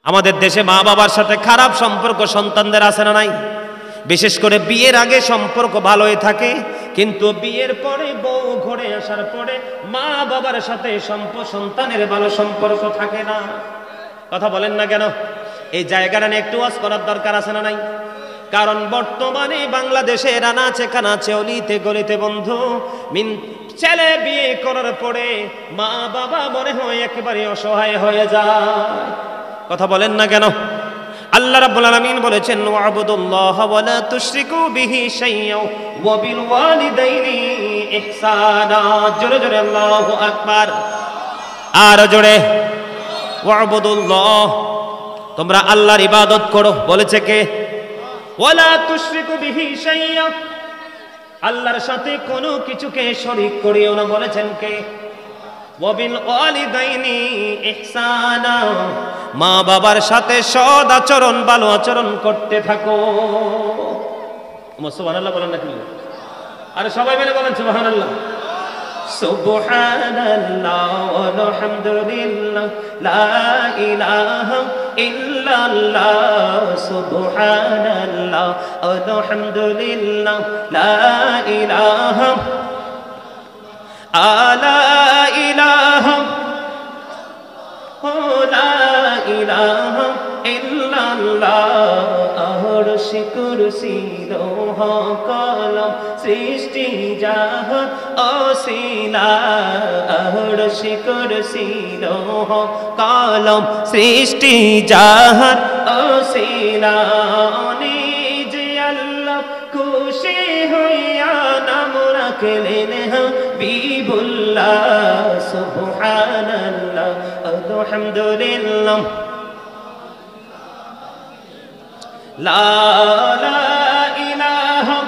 আমাদের দেশে মা বাবার সাথে খারাপ সম্পর্ক সন্তানদের আছে না নাই? বিশেষ করে বিয়ের আগে সম্পর্ক ভালোই থাকে, কিন্তু বিয়ের পরে বউ ঘরে আসার পরে মা বাবার সাথে সন্তানের ভালো সম্পর্ক থাকে না। কথা বলেন না কেন? এই জায়গাটা নিয়ে একটু ওয়াজ করার দরকার আছে না নাই? কারণ বর্তমানে বাংলাদেশে আনাচে কানাচে অলিতে গলিতে বন্ধু ছেলে বিয়ে করার পরে মা বাবা মনে হয় একেবারে অসহায় হয়ে যায়। কথা বলেন না কেন? আল্লাহ রাব্বুল আলামিন বলেছেন ওয়াবুদুল্লাহ ওয়া লা তুশরিকু বিহি শাইয়্যাও ওয়া বিল ওয়ালিদাইনি ইহসানা। জোরে জোরে আল্লাহু আকবার। আর জোরে ওয়াবুদুল্লাহ, তোমরা আল্লাহর ইবাদত করো। বলেছে কে? ওয়া লা তুশরিকু বিহি শাইয়্যা, আল্লাহর সাথে কোনো কিছুকে শরীক করিও না। বলেছেন কে? ওয়া বিল ওয়ালিদাইনি ইহসানা, মা বাবার সাথে সৎ আচরণ ভালো আচরণ করতে থাকো। সুবহানাল্লাহ বলেন না কি? আরে সবাই মিলে বলেন সুবহানাল্লাহ। সুবহানাল্লাহ আলহামদুলিল্লাহ লা ইলাহা ইল্লাল্লাহ। সুবহানাল্লাহ আলহামদুলিল্লাহ লা ইলাহা আলা ইলাহা লা ইলাহা ইল্লাল্লাহ। আরশে কুরসি লৌহ কলম সৃষ্টি জাহান অসিলা। আরশে কুরসি লৌহ কলম সৃষ্টি জাহান অসিলা। নিজে আল্লাহ খুশি হইয়া নাম রাখলেন হাবিবুল্লাহ। সুবহানাল্লাহ আলহামদুলিল্লাহ লা ইলাহা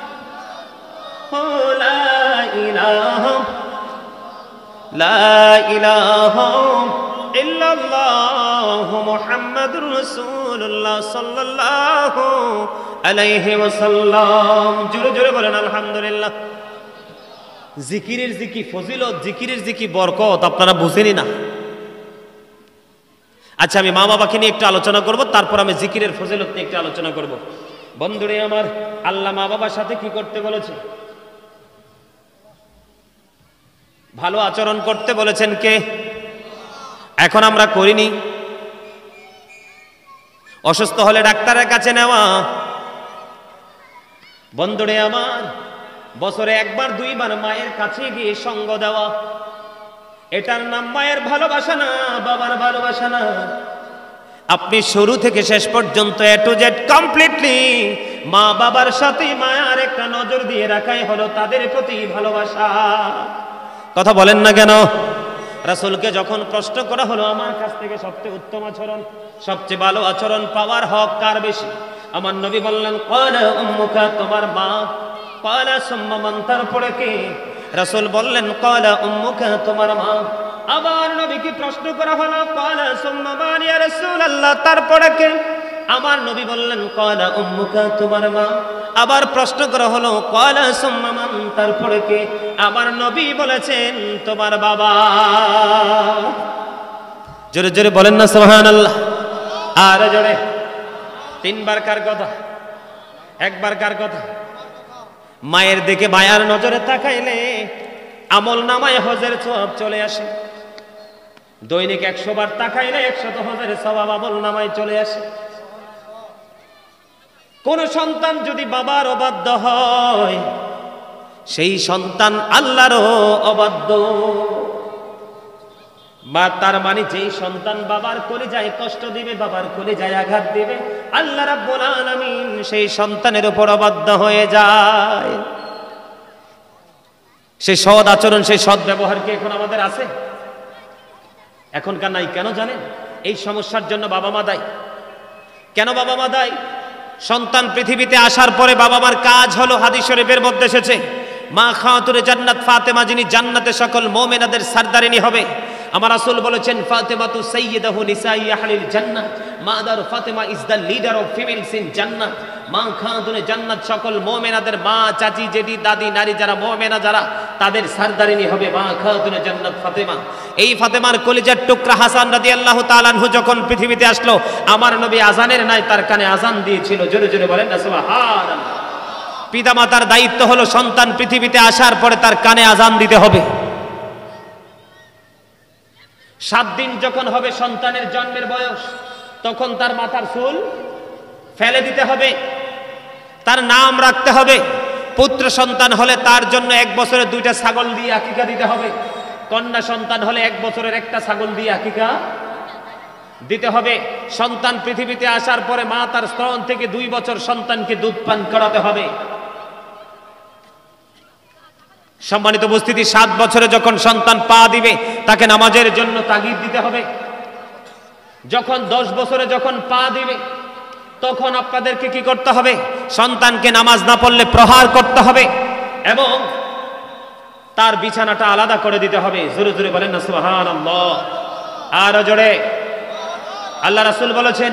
ইল্লাল্লাহু মুহাম্মাদুর রাসূলুল্লাহ সাল্লাল্লাহু আলাইহি ওয়াসাল্লাম। জোরে জোরে বলেন আলহামদুলিল্লাহ। জিকিরের জিকি ফজিলত, জিকিরের জিকি বরকত আপনারা বুঝেনই না। আচ্ছা, আমি মা বাবাকে নিয়ে একটু আলোচনা করব, তারপর আমি জিকিরের ফজিলত নিয়ে একটু আলোচনা করব। বন্ধুরে আমার, আল্লাহ মা বাবার সাথে কি করতে বলেছে? ভালো আচরণ করতে বলেছেন কে? এখন আমরা করিনি। অসুস্থ হলে ডাক্তারের কাছে নেওয়া। বন্ধুরে আমার, বছরে একবার দুইবার মায়ের কাছে গিয়ে সঙ্গ দেওয়া, এটার নাম মায়ের ভালোবাসা না, বাবার ভালোবাসা না। আপনি শুরু থেকে শেষ পর্যন্ত এ টু জেড কমপ্লিটলি মা বাবার সাথে মায়ার একটা নজর দিয়ে রাখাই হলো তাদের প্রতি ভালোবাসা। কথা বলেন না কেন? রাসূলকে যখন প্রশ্ন করা হলো আমার কাছ থেকে সবচেয়ে উত্তম আচরণ, সবচেয়ে ভালো আচরণ পাওয়ার হক কার বেশি? আমার নবী বললেন ক্বালা উম্মুকা, তোমার মা। ক্বালা সুম্মা মান, তারপরে কে? রাসূল বললেন ক্বালা উম্মুকা, তোমার মা। আবার নবীকে প্রশ্ন করা হলো ক্বালা সুম্মা মান ইয়া রাসূলুল্লাহ, তারপরে কে? আমার নবী বললেন ক্বালা উম্মুকা, তোমার মা। আবার প্রশ্ন করা হলো ক্বালা সুম্মা মান, তারপরে কে? আমার নবী বলেছেন তোমার বাবা। জোরে জোরে বলেন না সুবহানাল্লাহ। আর জোরে। তিনবার কার কথা? একবার কার কথা? মায়ের দিকে মায়ার নজরে তাকাইলে আমল নামায় হজের সওয়াব চলে আসে। দৈনিক 100 বার তাকাইলে 100 হজের সওয়াব আমল নামায় চলে আসে। কোন সন্তান যদি বাবার অবাধ্য হয়, সেই সন্তান আল্লাহরও অবাধ্য। বা তার মানে যেই সন্তান বাবার কলিজায় কষ্ট দিবে, বাবার কলিজায় আঘাত দিবে, আল্লাহ রাব্বুল আলামিন সেই সন্তানের উপর অবাধ্য হয়ে যায়। সেই সৎ আচরণ, সেই সৎ ব্যবহার কি এখন আমাদের আছে? এখনকার নাই। কেন জানেন? এই সমস্যার জন্য বাবা মা দায়ী। কেন বাবা মা দায়ী? সন্তান পৃথিবীতে আসার পরে বাবা মার কাজ হলো, হাদিস শরীফের মধ্যে এসেছে, মা খাতুনে জান্নাত ফাতেমা যিনি জান্নাতে সকল মুমিনাদের সরদারিনী হবে, আমার রাসূল বলেছেন ফাতেমাতু সাইয়্যিদাতু নিসাই আহলিল জান্নাহ, mother Fatema is the leader of females in Jannah. মা খাতুনে জান্নাত, সকল মুমিনাদের মা, চাচি, জেঠি, দাদি, নারী যারা মুমিনা যারা, তাদের সরদারিনী হবে মা খাতুনে জান্নাত ফাতেমা। এই ফাতেমার কলিজার টুকরা হাসান রাদিয়াল্লাহু তাআলা আনহু যখন পৃথিবীতে আসলো, আমার নবী আজানের নাই তার কানে আজান দিয়েছিল। জোরে জোরে বলেন না সুবহানাল্লাহ। পিতামাতার দায়িত্ব হলো সন্তান পৃথিবীতে আসার পরে তার কানে আজান দিতে হবে। 7 দিন যখন হবে সন্তানের জন্মের বয়স, তখন তার মাথার চুল ফেলে দিতে হবে, তার নাম রাখতে হবে। পুত্র সন্তান হলে তার জন্য 1 বছরে 2টা ছাগল দিয়ে আকিকা দিতে হবে। কন্যা সন্তান হলে 1 বছরের 1টা ছাগল দিয়ে আকিকা দিতে হবে। সন্তান পৃথিবীতে আসার পরে মা তার স্তন থেকে 2 বছর সন্তানকে দুধ পান করাতে হবে। সম্মানিত উপস্থিতি, 7 বছরে যখন সন্তান পা দিবে তাকে নামাজের জন্য তাগিদ দিতে হবে। যখন 10 বছরে যখন পা দিবে তখন আপনাদেরকে কি করতে হবে? সন্তানকে নামাজ না পড়লে প্রহার করতে হবে এবং তার বিছানাটা আলাদা করে দিতে হবে। জোরে জোরে বলেন না সুবহানাল্লাহ। আর জোরে। আল্লাহ রাসূল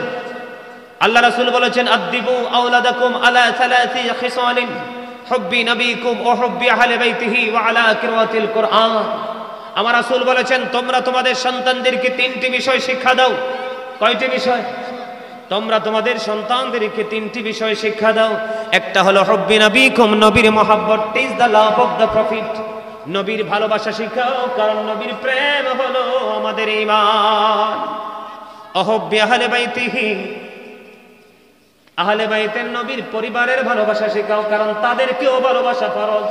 বলেছেন আদিবু আওলাদাকুম আলা সালাসি খিসালিন হুব্বি নবীকুম ওয়া হুব্বি আহলি বাইতিহি ওয়া আলা কিরাতিল কুরআন। আমার রাসূল বলেছেন তোমরা তোমাদের সন্তানদেরকে 3টি বিষয় শিক্ষা দাও। কয়টি বিষয়? তোমরা তোমাদের সন্তানদেরকে 3টি বিষয় শিক্ষা দাও। একটা হলো হুব্বি নবীকুম, নবীর মহব্বত, টিজ the love of the profit. নবীর ভালোবাসা শিখাও, কারণ নবীর প্রেম হলো আমাদের ঈমান। হুব্বি আহলি বাইতিহি, আহলে বাইতের নবীর পরিবারের ভালোবাসা শেখাও, কারণ তাদেরকেও ভালোবাসা ফরজ।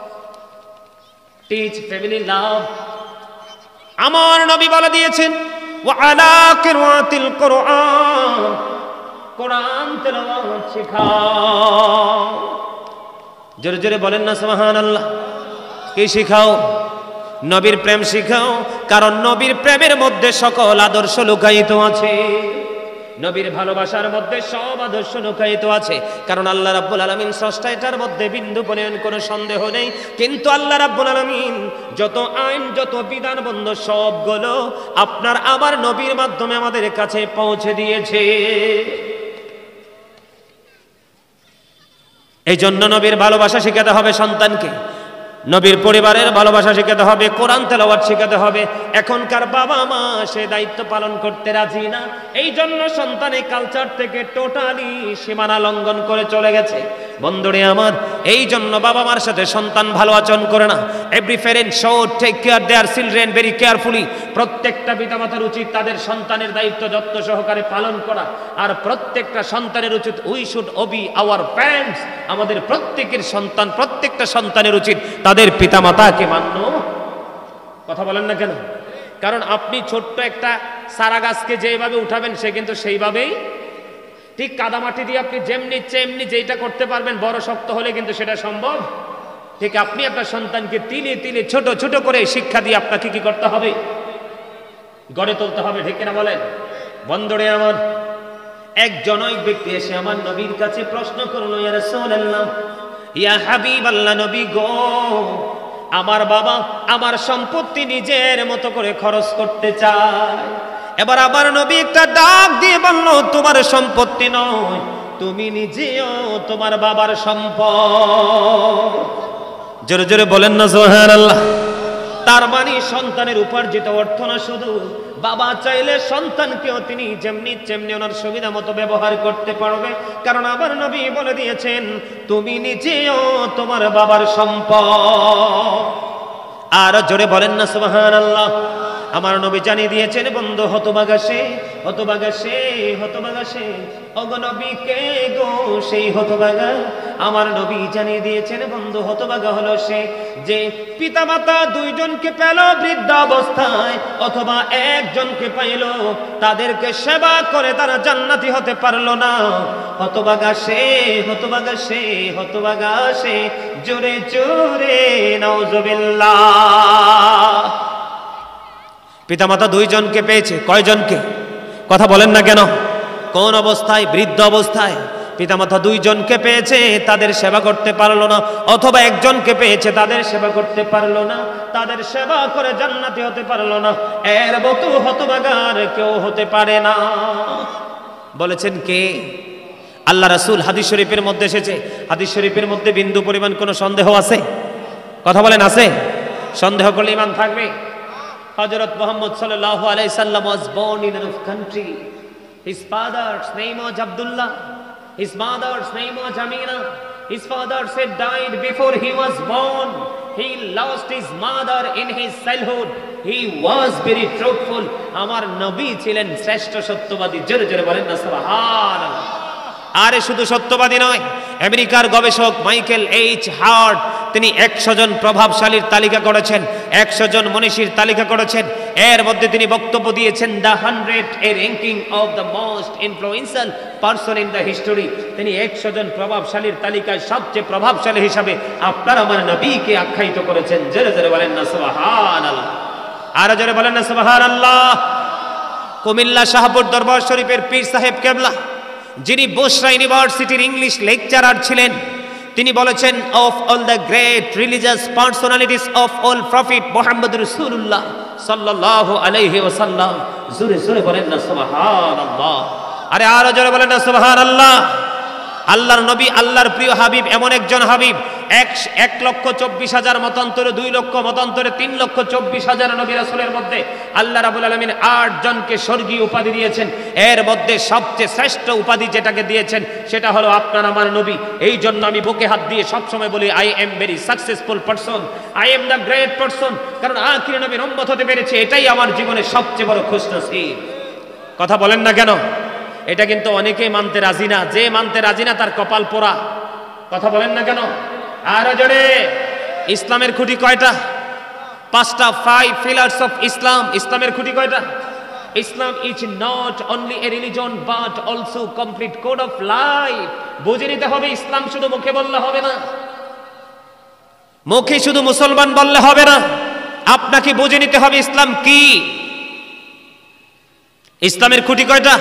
Teach family love. আমার নবী বলে দিয়েছেন ওয়া আলা কিরাতিল কুরআন, কোরআন তেলাওয়াত শেখাও। জোরে জোরে বলেন না সুবহানাল্লাহ। কি শিখাও? নবীর প্রেম শিখাও, কারণ নবীর প্রেমের মধ্যে সকল আদর্শ লুকায়িত আছে। নবীর ভালোবাসার মধ্যে সব আদর্শ লুকায়িত আছে, কারণ আল্লাহ রাব্বুল আলামিন স্রষ্টা, এটার মধ্যে বিন্দু পরিমাণ কোনো সন্দেহ নেই। কিন্তু আল্লাহ রাব্বুল আলামিন যত আইন, যত বিধান বন্ধ সবগুলো আপনার আমার নবীর মাধ্যমে আমাদের কাছে পৌঁছে দিয়েছে। এই জন্য নবীর ভালোবাসা শেখাতে হবে সন্তানকে, নবীর পরিবারের ভালোবাসা শেখাতে হবে, কোরআন তেলাওয়াত শেখাতে হবে। এখনকার বাবা মা সে দায়িত্ব পালন করতে রাজি না। এই জন্য সন্তানের কালচার থেকে টোটালি সীমানা লঙ্ঘন করে চলে গেছে। বন্ধুরে আমার, এই জন্য বাবা মার সাথে সন্তান ভালো আচরণ করে না। Every parent should take care their children very carefully. প্রত্যেকটা পিতামাতার উচিত তাদের সন্তানের দায়িত্ব যত্ন সহকারে পালন করা। আর প্রত্যেকটা সন্তানের উচিত we should obey our parents. আমাদের প্রত্যেকের সন্তান, প্রত্যেকটা সন্তানের উচিত তাদের পিতামাতাকে মান্য। কথা বলেন না কেন? কারণ আপনি ছোট্ট একটা চারা গাছকে যেভাবে উঠাবেন সে কিন্তু সেইভাবেই, ঠিক কাদামাটি দিয়ে আপনি যেমনি যেটা করতে পারবেন, বড় শক্ত হলে কিন্তু সেটা সম্ভব। ঠিক আপনি আপনার সন্তানকে তিলে তিলে ছোট ছোট করে শিক্ষা দিয়ে আপনাকে কি করতে হবে? গড়ে তুলতে হবে। ঠিক কিনা বলেন? বন্ধুরে আমার, এক জনৈক ব্যক্তি এসে আমার নবীর কাছে প্রশ্ন করলো, ইয়া রাসূলুল্লাহ, ইয়া হাবিবাল্লাহ, নবী গো, আমার বাবা আমার সম্পত্তি নিজের মতো করে খরচ করতে চায়। এবার আমার নবী একটা ডাক দিয়ে বলল, তোমার সম্পত্তি নয়, তুমি নিজেও তোমার বাবার সম্পদ। জোরে জোরে বলেন না সুবহানাল্লাহ। তার মানে সন্তানের উপার্জিত অর্থ না শুধু, বাবা চাইলে সন্তানকেও তিনি যেমনি ওনার সুবিধা মতো ব্যবহার করতে পারবে। কারণ আমার নবী বলে দিয়েছেন, তুমি নিজেও তোমার বাবার সম্পদ। আর জোরে বলেন না সুবহানাল্লাহ। আমার নবী জানিয়ে দিয়েছেন, বন্ধু হতভাগা সে, হতভাগা সে, হতভাগা সে। ওগো নবী কে গো সেই হতভাগা? আমার নবী জানিয়ে দিয়েছেন, বন্ধু হতভাগা হলো সে যে পিতামাতা 2 জনকে পেল বৃদ্ধ অবস্থায়, অথবা 1 জনকে পাইল, তাদেরকে সেবা করে তারা জান্নাতি হতে পারলো না। হতভাগা সে, হতভাগা সে, হতভাগা সে। জোরে জোরে নাউজুবিল্লাহ। পিতামাতা 2 জনকে পেয়েছে, কয়জনকে? কথা বলেন না কেন? কোন অবস্থায়? বৃদ্ধ অবস্থায়। পিতামাতা দুইজনকে পেয়েছে, তাদের সেবা করতে পারলো না, অথবা একজনকে পেয়েছে, তাদের সেবা করতে পারলো না, তাদের সেবা করে জান্নাতি হতে পারলো না, এর মতো হতভাগার কেউ হতে পারে না। বলেছেন কে? আল্লাহ রাসূল। হাদিস শরীফের মধ্যে এসেছে। হাদিস শরীফের মধ্যে বিন্দু পরিমাণ কোনো সন্দেহ আছে? কথা বলেন, আছে? সন্দেহ করলে ঈমান থাকবে? হযরত মুহাম্মদ সাল্লাল্লাহু আলাইহি সাল্লাম was born in a country. His father's name was Abdullah. His mother's name was Amina. His father said died before he was born. He lost his mother in his childhood. He was very truthful. আমার নবী ছিলেন শ্রেষ্ঠ সত্যবাদী। জোরে জোরে বলেন না সুবহানাল্লাহ। আরে শুধু সত্যবাদী নয়, আমেরিকার গবেষক মাইকেল এইচ হার্ট তিনি 100 জন প্রভাবশালীর তালিকা করেছেন, 100 জন মনীষীর তালিকা করেছেন। এর মধ্যে তিনি বক্তব্য দিয়েছেন the 100 a ranking of the most influential person in the history. তিনি 100 জন প্রভাবশালীর তালিকায় সবচেয়ে প্রভাবশালী হিসাবে আপনার আমার নবীকে আখ্যায়িত করেছেন। জোরে জোরে বলেন না সুবহানাল্লাহ। আর জোরে বলেন না সুবহানাল্লাহ। কুমিল্লা শাহপুর দরবার শরীফের পীর সাহেব কেবলা, যিনি বুশরা ইউনিভার্সিটির ইংলিশ লেকচারার ছিলেন, তিনি বলেছেন of all the great religious personalities of all prophet Muhammad রাসূলুল্লাহ সাল্লাল্লাহু আলাইহি ওয়াসাল্লাম। জোরে জোরে বলেন না সুবহানাল্লাহ। আরে আরো জোরে বলেন না সুবহানাল্লাহ। আল্লাহর নবী, আল্লাহর প্রিয় হাবিব এমন একজন হাবিব, 1,24,000 মতান্তরে, 2 লক্ষ মতান্তরে, 3,24,000 নবী রাসূলের মধ্যে আল্লাহ রাব্বুল আলামিন 8 জনকে স্বর্গীয় উপাধি দিয়েছেন। এর মধ্যে সবচেয়ে শ্রেষ্ঠ উপাধি যেটাকে দিয়েছেন সেটা হলো আপনার আমার নবী। এই জন্য আমি বুকে হাত দিয়ে সবসময় বলি I am very successful person, I am the great person. কারণ আখির নবীর উম্মত হতে পেরেছে, এটাই আমার জীবনের সবচেয়ে বড় খুশনসিব। কথা বলেন না কেন? এটা কিন্তু অনেকেই মানতে রাজি না। যে মানতে রাজি না তার কপাল পোড়া। কথা বলেন না কেন? আর জোরে। ইসলামের খুঁটি কয়টা? 5টা। 5 pillars of ইসলাম। ইসলামের খুঁটি কয়টা? Islam is not only a religion but also complete code of life. বুঝে নিতে হবে, ইসলাম শুধু মুখে বললে হবে না, মুখে শুধু মুসলমান বললে হবে না, আপনাকে বুঝে নিতে হবে ইসলাম কি। ইসলামের খুঁটি কয়টা?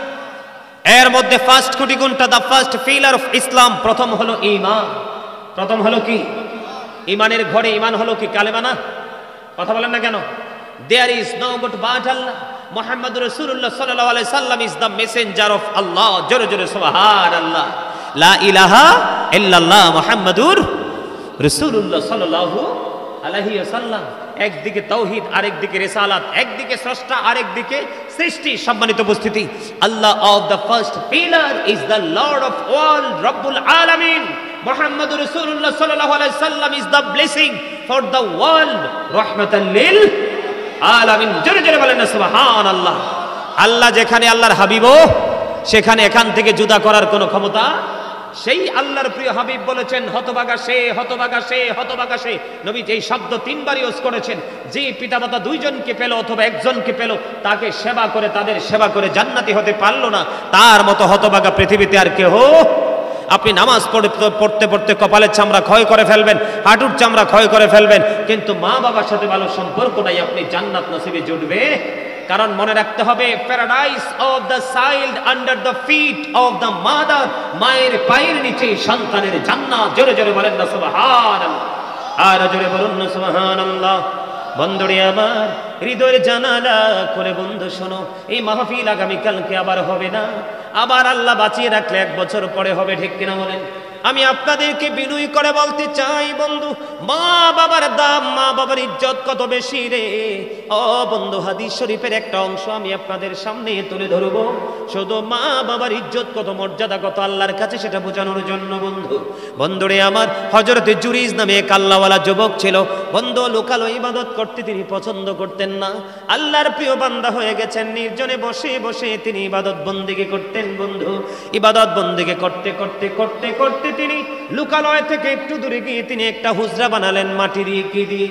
এর মধ্যে ফার্স্ট খুঁটি কোনটা? The first pillar of Islam. প্রথম হলো ঈমান। প্রথম হলো কি? ঈমানের ঘরে ঈমান হলো কি? কালেমা না? কথা বলেন না কেন? There is no god but Allah, মুহাম্মদুর রাসূলুল্লাহ সাল্লাল্লাহু আলাইহি সাল্লাম is the messenger of Allah. জোরে জোরে সুবহানাল্লাহ। লা ইলাহা ইল্লাল্লাহ মুহাম্মাদুর রাসূলুল্লাহ সাল্লাল্লাহু আলাইহি ওয়াসাল্লাম। একদিকে তাওহীদ, আরেকদিকে রিসালাত, একদিকে স্রষ্টা, আরেকদিকে সৃষ্টি। সম্মানিত উপস্থিতি, Allah of the first pillar is the lord of all, রব্বুল আলামিন। মুহাম্মদুর রাসূলুল্লাহ সাল্লাল্লাহু আলাইহি সাল্লাম is the blessing for the world, রাহমাতাল লিল আলামিন। জোরে জোরে বলেন না সুবহানাল্লাহ। আল্লাহ যেখানে আল্লাহর হাবিবও সেখানে এখান থেকে জুদা করার কোনো ক্ষমতা। সেই আল্লাহর প্রিয় হাবিব বলেছেন হতভাগা সে, হতভাগা সে, হতভাগা সে। নবী এই শব্দ 3 বার ইউজ করেছেন। যে পিতামাতা 2 জনকে পেল অথবা 1 জনকে পেল, তাকে সেবা করে, তাদের সেবা করে জান্নাতি হতে পারলো না, তার মতো হতভাগা পৃথিবীতে আর কেহ। আপনি নামাজ পড়তে পড়তে কপালের চামড়া ক্ষয় করে ফেলবেন, হাঁটুর চামড়া ক্ষয় করে ফেলবেন, কিন্তু মা বাবার সাথে ভালো সম্পর্ক নাই, আপনি জান্নাত নসিবে জুটবে। কারণ মনে রাখতে হবে, paradise of the child under the feet of the mother. মায়ের পায়ের নিচে সন্তানের জান্নাত। জোরে জোরে বলেন না সুবহানাল্লাহ। আর জোরে বলুন না সুবহানাল্লাহ। বন্ধুরে আমার, হৃদয়ের জানালা করে বন্ধু শোনো, এই মাহফিল আগামীকালকে আবার হবে না, আবার আল্লাহ বাঁচিয়ে রাখলে 1 বছর পরে হবে। ঠিক কিনা বলেন? আমি আপনাদেরকে বিনয় করে বলতে চাই বন্ধু, মা বাবার দাম, মা বাবার ইজ্জত কত বেশি রে। ও বন্ধু, হাদিস শরীফের একটা অংশ আমি আপনাদের সামনে তুলে ধরবো। শুধু মা বাবার ইজ্জত কত, মর্যাদা কত আল্লাহর কাছে, সেটা বোঝানোর জন্য বন্ধু। বন্ধুরে আমার, হযরত জুরিজ নামে এক আল্লাহওয়ালা যুবক ছিল। বন্ধু লোকালো ইবাদত করতে তিনি পছন্দ করতেন না। আল্লাহর প্রিয় বান্দা হয়ে গেছেন, নির্জনে বসে বসে তিনি ইবাদত বন্দেগী করতেন। বন্ধু ইবাদত বন্দেগী করতে করতে করতে করতে তিনি লোকালয় থেকে একটু দূরে গিয়ে তিনি একটা হুজরা বানালেন। মাটি দিয়ে, কি দিয়ে?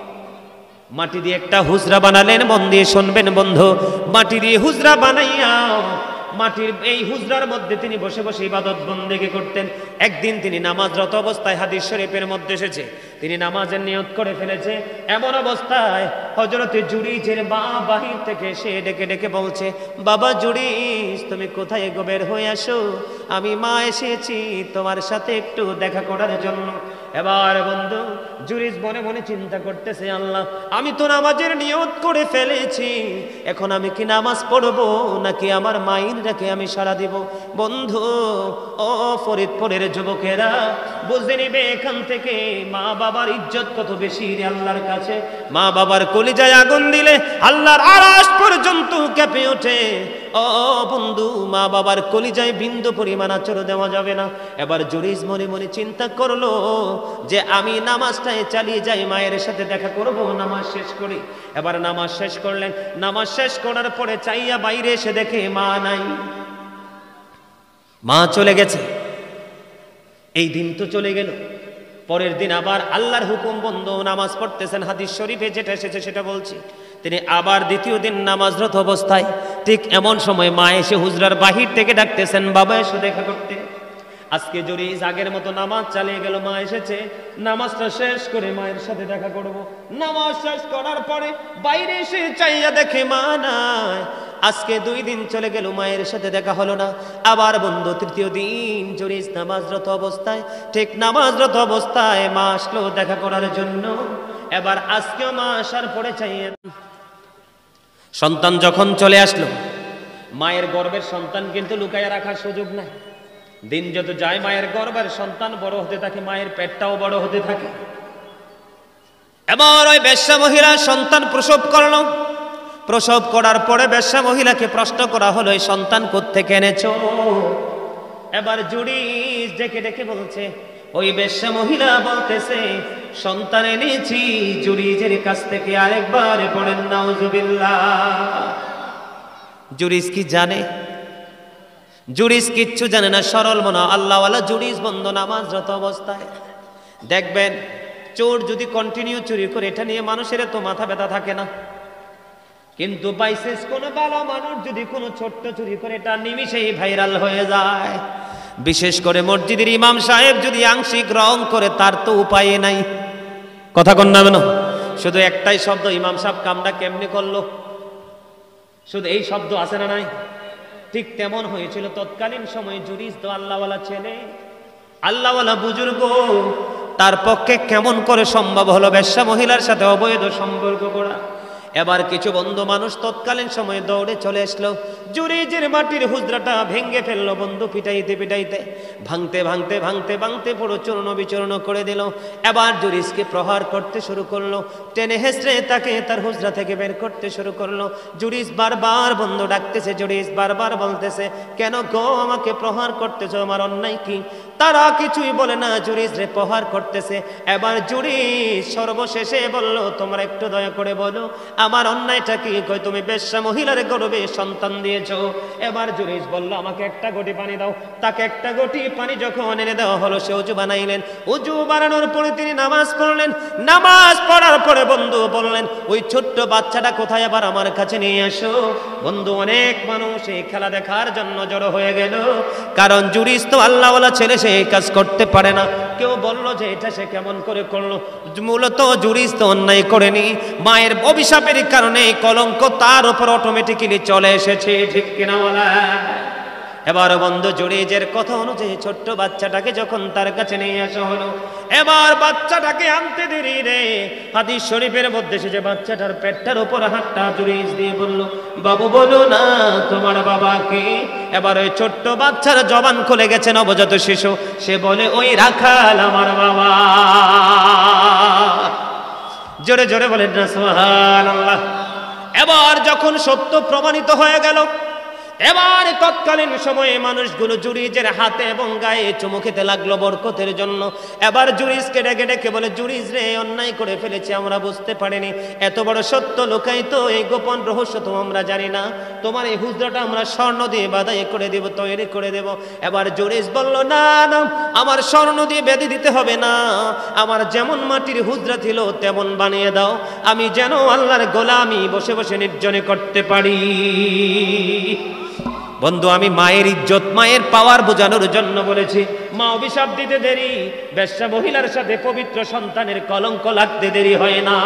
মাটি দিয়ে একটা হুজরা বানালেন। মন দিয়ে শুনবেন বন্ধু, মাটি দিয়ে হুজরা বানাইয়া মাটির এই হুজরার মধ্যে তিনি বসে বসে ইবাদত বন্দেগী করতেন। একদিন তিনি নামাজরত অবস্থায়, হাদিস শরীফের মধ্যে এসেছে, তিনি নামাজের নিয়ত করে ফেলেছে। এমন অবস্থায় হযরতে জুরিজের মা বাহির থেকে সে ডেকে ডেকে বলছে, বাবা জুরিজ তুমি কোথায় গো, বের হয়ে আসো, আমি মা এসেছি তোমার সাথে একটু দেখা করার জন্য। এবার বন্ধু জুরিজ মনে মনে চিন্তা করতেছে, আল্লাহ আমি তো নামাজের নিয়ত করে ফেলেছি, এখন আমি কি নামাজ পড়বো নাকি আমার মায়ের ডাকে আমি সাড়া দিব? বন্ধু ও ফরিদপুরের যুবকেরা বুঝে নিবে এখান থেকে মা বাবার ইজ্জত কত বেশি রে আল্লাহর কাছে। মা বাবার কলিজায় আগুন দিলে আল্লাহর আরশ পর্যন্ত কেঁপে ওঠে। ও বন্ধু মা বাবার কলিজায় বিন্দু পরিমাণ আচর দেওয়া যাবে না। এবার জুরিজ মনে মনে চিন্তা করলো যে আমি নামাজটায় চালিয়ে যাই, মায়ের সাথে দেখা করব, নামাজ শেষ করি। এবার নামাজ শেষ করলেন। নামাজ শেষ করার পরে চাইয়া বাইরে এসে দেখে মা নাই, মা চলে গেছে। এই দিন তো চলে গেল। পরের দিন আবার আল্লাহর হুকুম, বন্ধ নামাজ পড়তেছেন, হাদিস শরীফে যেটা এসেছে সেটা বলছি। তিনি আবার দ্বিতীয় দিন নামাজরত অবস্থায় ঠিক এমন সময় মা এসে হুজরার বাহির থেকে ডাকতেছেন, বাবা এসে দেখা করতে। আজকে জুরিজ আগের মতো নামাজ চালিয়ে গেল। মা এসেছে, নামাজটা শেষ করে মায়ের সাথে দেখা করব। নামাজ শেষ করার পরে বাইরে এসে চাইয়া দেখে মা নাই। আজকে 2 দিন চলে গেল, মায়ের সাথে দেখা হলো না। আবার বন্ধু তৃতীয় দিন জুরিজ নামাজরত অবস্থায়, ঠিক নামাজরত অবস্থায় মা আসলো দেখা করার জন্য। এবার আজকেও মা আসার পরে চাইয়া, সন্তান যখন চলে আসলো, মায়ের গর্ভের সন্তান কিন্তু লুকাইয়া রাখার সুযোগ নাই। দিন যত যায় মায়ের গর্ভের সন্তান বড় হতে থাকে, মায়ের পেটটাও বড় হতে থাকে। এবার ওই বেশ্যা মহিলা সন্তান প্রসব করলো। প্রসব করার পরে বেশ্যা মহিলাকে প্রশ্ন করা হলো, এই সন্তান কোত্থেকে এনেছো? এবার জুরিজ ডেকে ডেকে বলছে, ওই বেশ্যা মহিলা বলতেছে, সন্তান এনেছি জুরিজের কাছ থেকে। আরেকবার পড়েন নাউজুবিল্লাহ। জুরিজ কি জানে? জুরিজ কিচ্ছু জানে না, সরল মনা আল্লাহওয়ালা জুরিজ। বন্ধ নামাজরত অবস্থায় দেখবেন চোর যদি কন্টিনিউ চুরি করে, এটা নিয়ে মানুষের তো মাথা ব্যথা থাকে না। কিন্তু বাইসেস কোনো ভালো মানুষ যদি কোনো ছোট্ট চুরি করে, এটা নিমিষেই ভাইরাল হয়ে যায়। বিশেষ করে মসজিদের ইমাম সাহেব যদি আংশিক রং করে, তার তো উপায় নাই। কথা কন না কেন? শুধু একটাই শব্দ, ইমাম সাহেব কামটা কেমনি করলো, শুধু এই শব্দ আছে না নাই? ঠিক তেমন হয়েছিল তৎকালীন সময়ে। জুরিজ তো আল্লাহওয়ালা ছেলে, আল্লাহওয়ালা বুজুর্গ, তার পক্ষে কেমন করে সম্ভব হলো বেশ্যা মহিলার সাথে অবৈধ সম্পর্ক করা? এবার কিছু বন্ধু মানুষ তৎকালীন সময়ে দৌড়ে চলে আসলো, জুরিজের মাটির হুজরাটা ভেঙে ফেললো। বন্ধু পিটাইতে পিটাইতে, ভাঙতে ভাঙতে ভাঙতে ভাঙতে পুরো চূর্ণ বিচূর্ণ করে দিল। এবার জুরিজকে প্রহার করতে শুরু করলো, টেনে হেসড়ে তাকে তার হুজরা থেকে বের করতে শুরু করলো। জুরিজ বারবার বন্ধু ডাকতেছে, জুরিজ বারবার বলতেছে, কেন গো আমাকে প্রহার করতেছো, আমার অন্যায় কি? তারা কিছুই বলে না, জুরিজ রে প্রহার করতেছে। এবার জুরিজ সর্বশেষে বলল, তোমরা একটু দয়া করে বলো আমার অন্যায়টা কি? কই তুমি বেশ্যা মহিলার গর্ভে সন্তান দিয়েছো। এবার জুরিজ বলল, আমাকে একটা গটি পানি দাও। তাকে একটা গটি পানি যখন এনে দেওয়া হলো, সে উজু বানাইলেন। উজু বানানোর পরে তিনি নামাজ পড়লেন। নামাজ পড়ার পরে বন্ধু বললেন, ওই ছোট্ট বাচ্চাটা কোথায়, আবার আমার কাছে নিয়ে আসো। বন্ধু অনেক মানুষ এই খেলা দেখার জন্য জড়ো হয়ে গেল, কারণ জুরিজ তো আল্লাহওয়ালা ছেলে, সে এই কাজ করতে পারে না। কেউ বলল যে এটা সে কেমন করে করলো? মূলত জুরিজ তো অন্যায় করেনি, মায়ের অভিশাপের কারণে কলঙ্ক তার উপর অটোমেটিক্যালি চলে এসেছে। ঠিক কিনা বলা? এবার বন্ধু জুরিজের কথা অনুযায়ী ছোট্ট বাচ্চাটাকে যখন তার কাছে নিয়ে আসা হলো, এবার বাচ্চাটাকে আনতে দেরি রে। হাদিস শরীফের মধ্যে সে যে বাচ্চাটার পেটটার উপর হাতটা জুরিজ দিয়ে বলল, বাবু বলো না তোমার বাবাকে। এবার ওই ছোট্ট বাচ্চার জবান খুলে গেছে, নবজাত শিশু। সে বলে, ওই রাখাল আমার বাবা। জোরে জোরে বলেন না সুবহানাল্লাহ। এবার যখন সত্য প্রমাণিত হয়ে গেল, এবার তৎকালীন সময়ে মানুষগুলো জুরিজের হাতে এবং গায়ে চুমু খেতে লাগলো বরকতের জন্য। এবার জুরিজকে ডেকে ডেকে বলে, জুরিজ রে অন্যায় করে ফেলেছি, আমরা বুঝতে পারিনি, এত বড় সত্য লুকায়িত, এই গোপন রহস্য তো আমরা জানি না। তোমার এই হুজরাটা আমরা স্বর্ণ দিয়ে বাঁধাই করে দেব, তৈরি করে দেব। এবার জুরিজ বলল, না না, আমার স্বর্ণ দিয়ে বেঁধে দিতে হবে না, আমার যেমন মাটির হুজরা ছিল তেমন বানিয়ে দাও, আমি যেন আল্লাহর গোলামি বসে বসে নির্জনে করতে পারি। বন্ধু, আমি মায়ের ইজ্জত, মায়ের পাওয়ার বোঝানোর জন্য বলেছি। মা অভিশাপ দিতে দেরি, বেশ্যা মহিলার সাথে পবিত্র সন্তানের কলঙ্ক লাগতে দেরি হয় না।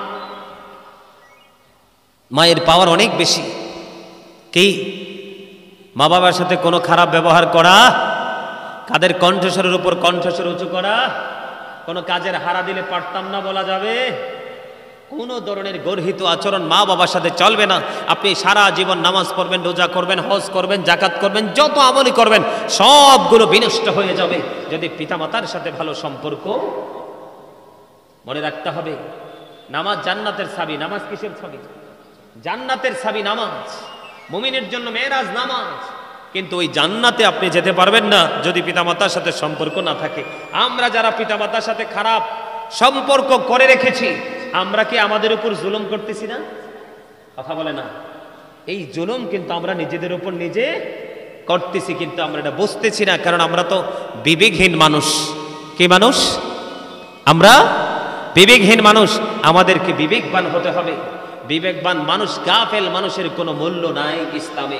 মায়ের পাওয়ার অনেক বেশি। কি? মা বাবার সাথে কোনো খারাপ ব্যবহার করা, কাদের কণ্ঠস্বরের উপর কণ্ঠস্বর উঁচু করা, কোনো কাজের হারা দিলে পারতাম না বলা যাবে, কোনো ধরনের গর্হিত আচরণ মা বাবার সাথে চলবে না। আপনি সারা জীবন নামাজ পড়বেন, রোজা করবেন, হজ করবেন, জাকাত করবেন, যত আমলই করবেন সবগুলো বিনষ্ট হয়ে যাবে যদি পিতামাতার সাথে ভালো সম্পর্ক। মনে রাখতে হবে, নামাজ জান্নাতের চাবি। নামাজ কিসের চাবি? জান্নাতের চাবি নামাজ। মুমিনের জন্য মেরাজ নামাজ। কিন্তু ওই জান্নাতে আপনি যেতে পারবেন না যদি পিতামাতার সাথে সম্পর্ক না থাকে। আমরা যারা পিতামাতার সাথে খারাপ সম্পর্ক করে রেখেছি, আমরা কি আমাদের উপর জুলুম করতেছি না? কথা বলে না। এই জুলুম কিন্তু আমরা নিজেদের উপর নিজে করতেছি, কিন্তু আমরা এটা বুঝতেছি না, কারণ আমরা তো বিবেকহীন মানুষ। কি মানুষ? আমরা বিবেকহীন মানুষ। আমাদেরকে বিবেকবান হতে হবে। বিবেকবান মানুষ, গাফেল মানুষের কোনো মূল্য নাই ইসলামে।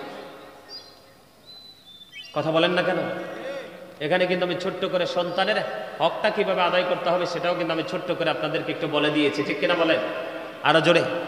কথা বলেন না কেন? এখানে কিন্তু আমি ছোট্ট করে সন্তানের হকটা কিভাবে আদায় করতে হবে সেটাও কিন্তু আমি ছোট্ট করে আপনাদেরকে একটু বলে দিয়েছি, ঠিক কিনা বলেন? আরো জোরে।